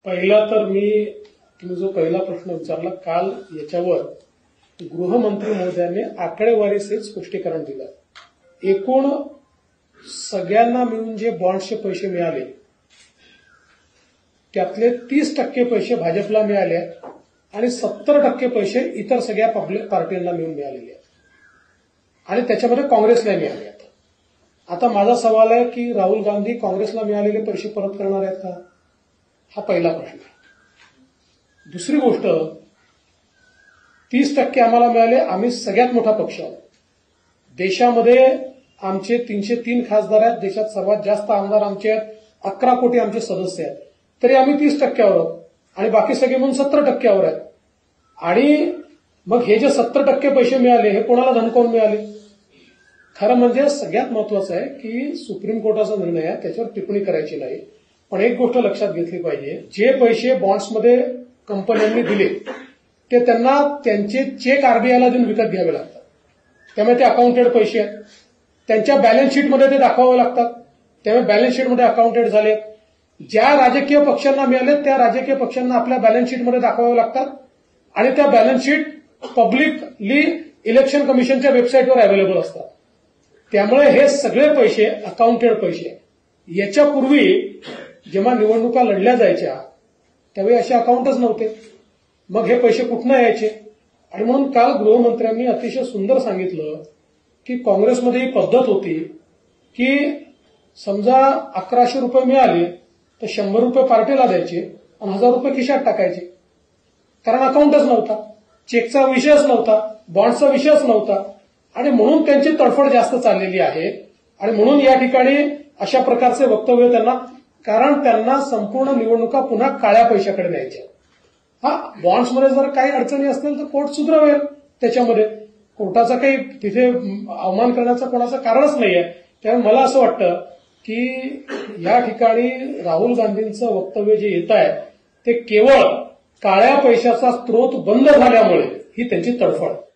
पहिला तर तुम्ही जो पहिला प्रश्न विचारला काल याच्यावर गृहमंत्री महोदयांनी आकडेवारीसहित स्पष्टीकरण दिलं। एकूण सगळ्यांना मिळून जे बॉन्ड्सचे पैसे मिळाले त्यातले 30% पैसे भाजपला मिळाले आणि 70% पैसे इतर सगळ्या पब्लिक पार्टींना मिळून मिळालेले आहेत आणि त्याच्यामध्ये काँग्रेसला मिळाले आहेत। आता माझा सवाल आहे की राहुल गांधी काँग्रेसला मिळालेले पैसे परत करणार आहेत का, हा पहिला प्रश्न आहे। दुसरी गोष्ट, 30% आम्हाला मिळाले, आम्ही सगळ्यात मोठा पक्ष आहोत। देशामध्ये आमचे 303 खासदार आहेत, देशात सर्वात जास्त आमदार आमचे आहेत, 11 कोटी आमचे सदस्य आहेत, तरी आम्ही 30% वर आहोत आणि बाकी सगळे म्हणून 70% वर आहेत। आणि मग हे जे 70% पैसे मिळाले हे कोणाला धमकावून मिळाले? खरं म्हणजे सगळ्यात महत्वाचं आहे की सुप्रीम कोर्टाचा निर्णय आहे, त्याच्यावर टिप्पणी करायची नाही, पण एक गोष्ट लक्षात घेतली पाहिजे, जे पैसे बॉन्ड्समध्ये कंपन्यांनी दिले ते त्यांना त्यांचे चेक आरबीआयला देऊन विकत घ्यावे लागतात, त्यामुळे ते अकाउंटेड पैसे आहेत, त्यांच्या बॅलन्स शीटमध्ये ते दाखवावे लागतात, त्यामुळे बॅलन्स शीटमध्ये अकाउंटेड झाले। ज्या राजकीय पक्षांना मिळाले त्या राजकीय पक्षांना आपल्या बॅलन्स शीटमध्ये दाखवावे लागतात आणि त्या बॅलन्स शीट पब्लिकली इलेक्शन कमिशनच्या वेबसाईटवर अवेलेबल असतात। त्यामुळे हे सगळे पैसे अकाउंटेड पैसे। याच्यापूर्वी जेव्हा निवडणुका लढल्या जायच्या त्यावेळी असे अकाउंटच नव्हते, मग हे पैसे कुठनं यायचे? आणि म्हणून काल गृहमंत्र्यांनी अतिशय सुंदर सांगितलं की काँग्रेसमध्ये ही पद्धत होती की समजा 1100 रुपये मिळाले तर 100 रुपये पार्टीला द्यायचे आणि 1000 रुपये खिशात टाकायचे, कारण अकाउंटच नव्हता, चेकचा विषयच नव्हता, बॉन्डचा विषयच नव्हता आणि म्हणून त्यांची तडफड जास्त चाललेली आहे। आणि म्हणून या ठिकाणी अशा प्रकारचे वक्तव्य त्यांना, कारण त्यांना संपूर्ण निवडणुका पुन्हा काळ्या पैशाकडे न्यायच्या। बॉन्ड्समध्ये जर काही अडचणी असतील तर कोर्ट सुधारेल, त्याच्यामध्ये कोर्टाचा काही तिथे अवमान करण्याचं कोणाचं कारणच नाहीये। त्यामुळे मला असं वाटतं की या ठिकाणी राहुल गांधींचं वक्तव्य जे येत आहे ते केवळ काळ्या पैशाचा स्रोत बंद झाल्यामुळे ही त्यांची तडफड